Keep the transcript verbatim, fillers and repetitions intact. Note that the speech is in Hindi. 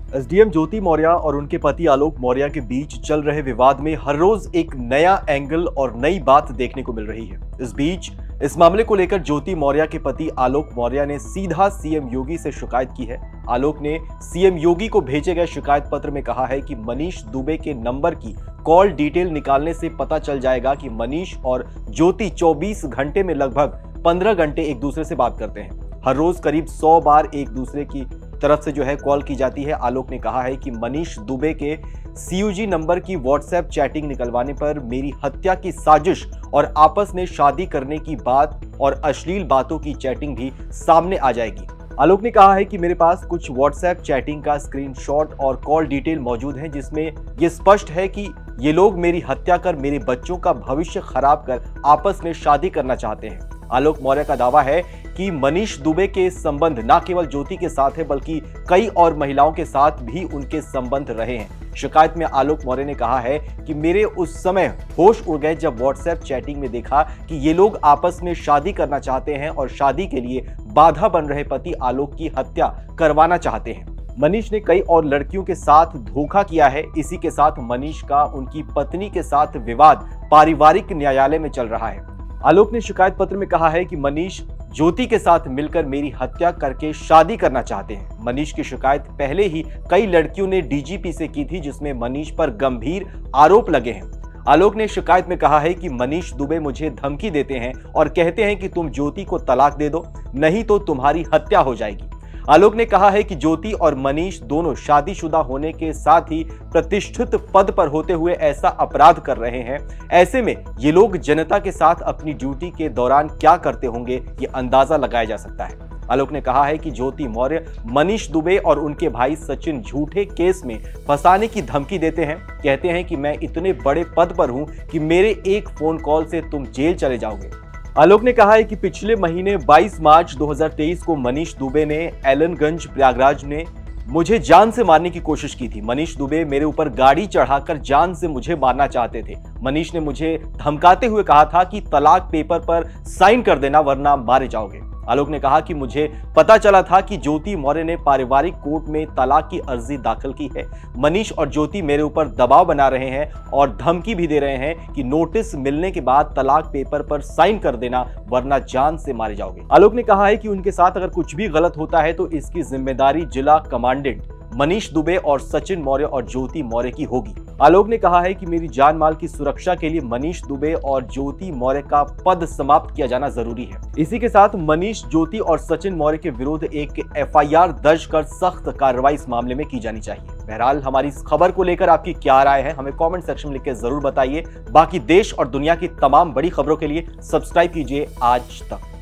एसडीएम ज्योति मौर्य और उनके पति आलोक मौर्य के बीच चल रहे विवाद में हर रोज एक नया एंगल और नई बात देखने को मिल रही है। इस बीच इस मामले को लेकर ज्योति मौर्य के पति आलोक मौर्य ने सीधा सीएम योगी से शिकायत की है। आलोक ने सीएम योगी को भेजे गए शिकायत पत्र में कहा है कि मनीष दुबे के नंबर की कॉल डिटेल निकालने से पता चल जाएगा कि मनीष और ज्योति चौबीस घंटे में लगभग पंद्रह घंटे एक दूसरे से बात करते हैं। हर रोज करीब सौ बार एक दूसरे की तरफ से जो है कॉल की जाती है। आलोक ने कहा है कि मनीष दुबे के सीयूजी नंबर की व्हाट्सएप चैटिंग निकलवाने पर मेरी हत्या की साजिश और आपस में शादी करने की बात और अश्लील बातों की चैटिंग भी सामने आ जाएगी। आलोक ने कहा है कि मेरे पास कुछ व्हाट्सएप चैटिंग का स्क्रीनशॉट और कॉल डिटेल मौजूद है जिसमें यह स्पष्ट है कि ये लोग मेरी हत्या कर मेरे बच्चों का भविष्य खराब कर आपस में शादी करना चाहते हैं। आलोक मौर्य का दावा है कि मनीष दुबे के संबंध न केवल ज्योति के साथ है बल्कि कई और महिलाओं के साथ भी उनके संबंध रहे हैं। शिकायत में आलोक मौर्य ने कहा है कि मेरे उस समय होश उड़ गए जब व्हाट्सएप चैटिंग में देखा कि ये लोग आपस में शादी करना चाहते हैं और शादी के लिए बाधा बन रहे पति आलोक की हत्या करवाना चाहते हैं। मनीष ने कई और लड़कियों के साथ धोखा किया है। इसी के साथ मनीष का उनकी पत्नी के साथ विवाद पारिवारिक न्यायालय में चल रहा है। आलोक ने शिकायत पत्र में कहा है कि मनीष ज्योति के साथ मिलकर मेरी हत्या करके शादी करना चाहते हैं। मनीष की शिकायत पहले ही कई लड़कियों ने डीजीपी से की थी जिसमें मनीष पर गंभीर आरोप लगे हैं। आलोक ने शिकायत में कहा है कि मनीष दुबे मुझे धमकी देते हैं और कहते हैं कि तुम ज्योति को तलाक दे दो, नहीं तो तुम्हारी हत्या हो जाएगी। आलोक ने कहा है कि ज्योति और मनीष दोनों शादीशुदा होने के साथ ही प्रतिष्ठित पद पर होते हुए ऐसा अपराध कर रहे हैं। ऐसे में ये लोग जनता के साथ अपनी ड्यूटी के दौरान क्या करते होंगे ये अंदाजा लगाया जा सकता है। आलोक ने कहा है कि ज्योति मौर्य मनीष दुबे और उनके भाई सचिन झूठे केस में फंसाने की धमकी देते हैं। कहते हैं कि मैं इतने बड़े पद पर हूं कि मेरे एक फोन कॉल से तुम जेल चले जाओगे। आलोक ने कहा है कि पिछले महीने बाईस मार्च दो हज़ार तेईस को मनीष दुबे ने एलनगंज प्रयागराज में मुझे जान से मारने की कोशिश की थी। मनीष दुबे मेरे ऊपर गाड़ी चढ़ाकर जान से मुझे मारना चाहते थे। मनीष ने मुझे धमकाते हुए कहा था कि तलाक पेपर पर साइन कर देना वरना मारे जाओगे। आलोक ने कहा कि मुझे पता चला था कि ज्योति मौर्य ने पारिवारिक कोर्ट में तलाक की अर्जी दाखिल की है। मनीष और ज्योति मेरे ऊपर दबाव बना रहे हैं और धमकी भी दे रहे हैं कि नोटिस मिलने के बाद तलाक पेपर पर साइन कर देना वरना जान से मारे जाओगे। आलोक ने कहा है कि उनके साथ अगर कुछ भी गलत होता है तो इसकी जिम्मेदारी जिला कमांडेंट मनीष दुबे और सचिन मौर्य और ज्योति मौर्य की होगी। आलोक ने कहा है कि मेरी जान माल की सुरक्षा के लिए मनीष दुबे और ज्योति मौर्य का पद समाप्त किया जाना जरूरी है। इसी के साथ मनीष, ज्योति और सचिन मौर्य के विरुद्ध एक एफआईआर दर्ज कर सख्त कार्रवाई इस मामले में की जानी चाहिए। बहरहाल हमारी इस खबर को लेकर आपकी क्या राय है हमें कॉमेंट सेक्शन में लिख के जरूर बताइए। बाकी देश और दुनिया की तमाम बड़ी खबरों के लिए सब्सक्राइब कीजिए आज तक।